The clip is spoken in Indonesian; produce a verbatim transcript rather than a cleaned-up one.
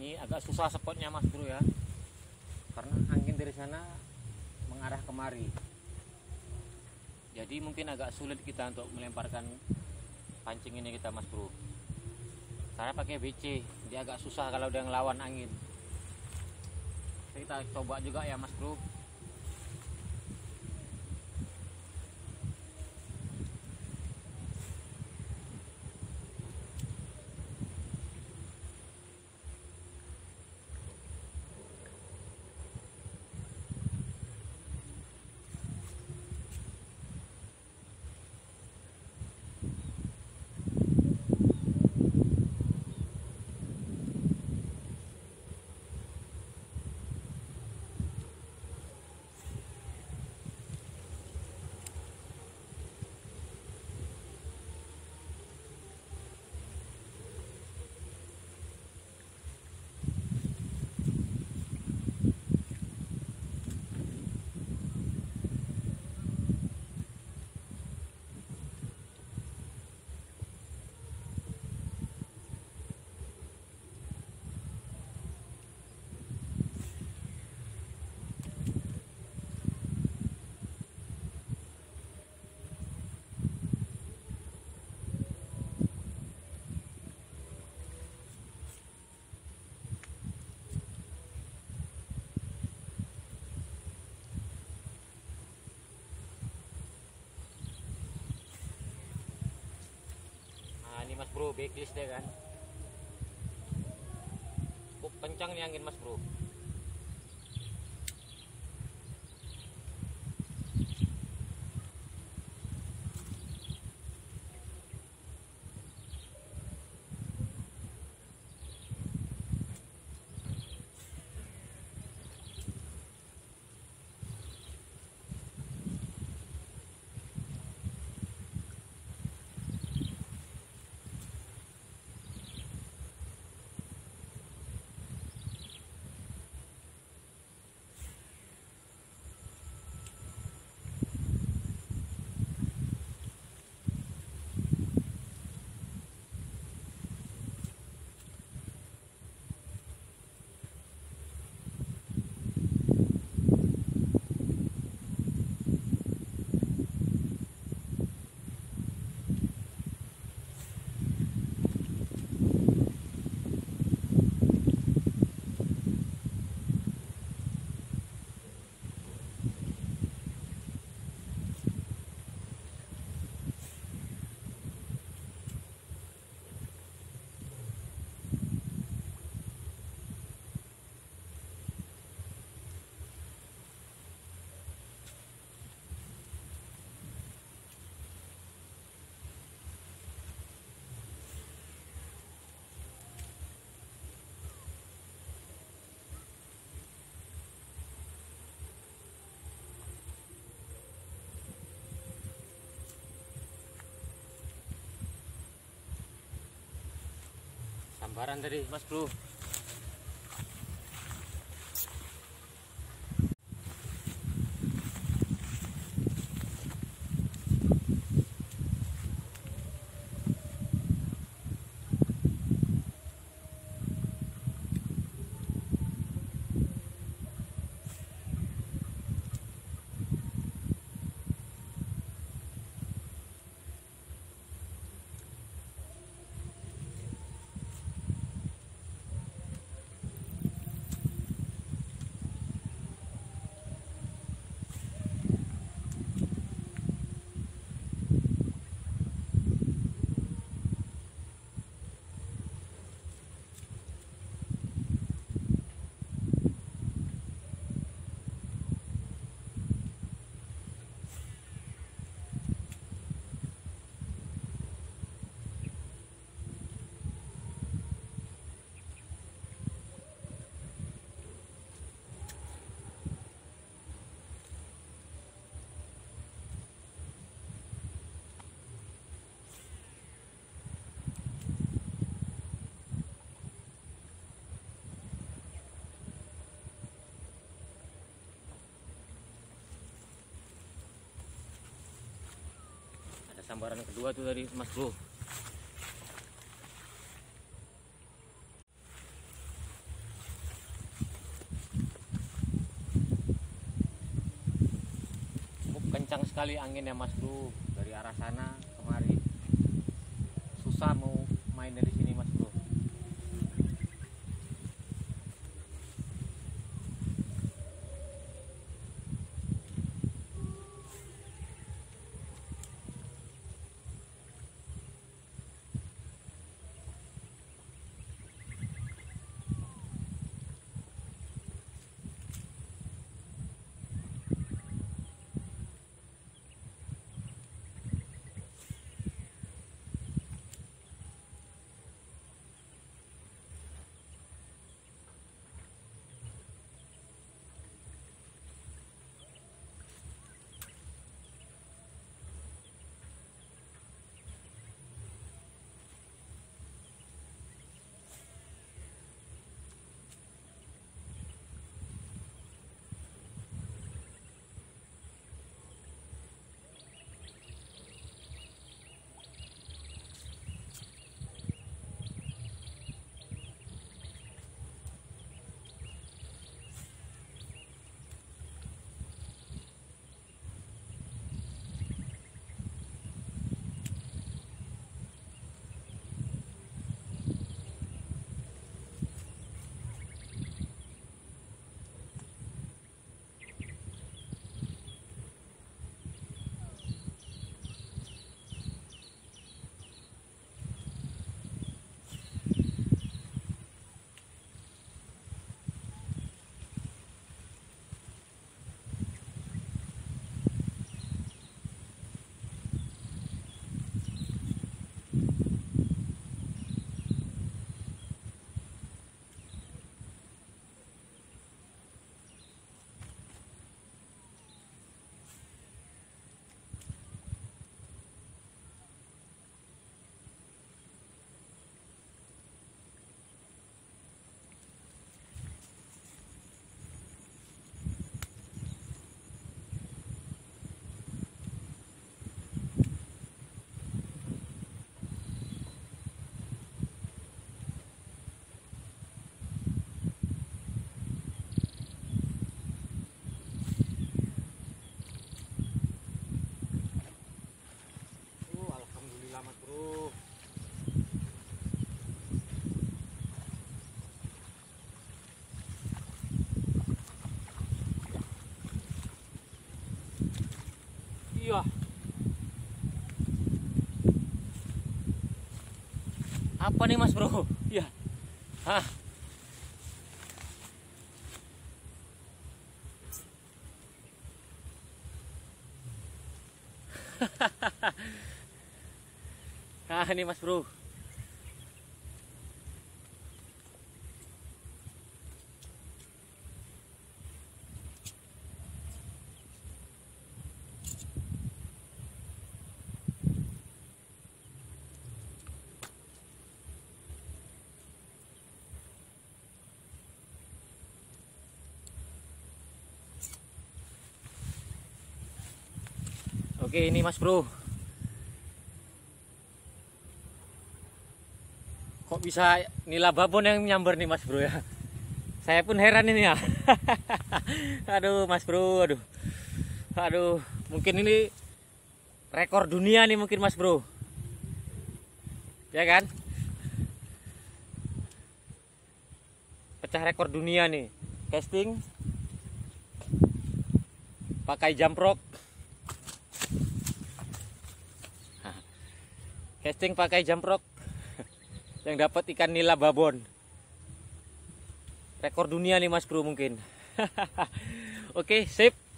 Ini agak susah spotnya Mas Bro ya, karena angin dari sana mengarah kemari. Jadi mungkin agak sulit kita untuk melemparkan pancing ini kita Mas Bro. Karena pakai B C, dia agak susah kalau dia ngelawan angin. Kita coba juga ya Mas Bro. Mas Bro, backlist deh kan. Cukup kencang nih angin Mas Bro. Sambaran tadi Mas Bro. Sambaran kedua tuh dari Mas Bro. kencang sekali anginnya Mas Bro, dari arah sana kemari. Susah mau main dari sini Mas Bro. Uh, alhamdulillah Mas Bro. Iya. Apa nih Mas Bro? Iya. Hah. Nah ini Mas Bro. Oke ini Mas Bro. Kok bisa nila babon yang nyamber nih Mas Bro ya? Saya pun heran ini ya. Aduh Mas Bro, aduh. Aduh, mungkin ini rekor dunia nih mungkin Mas Bro. Ya kan? Pecah rekor dunia nih. Casting pakai jamprok. Casting pakai jamprok yang dapat ikan nila babon. Rekor dunia nih Mas Bro mungkin. Oke, sip.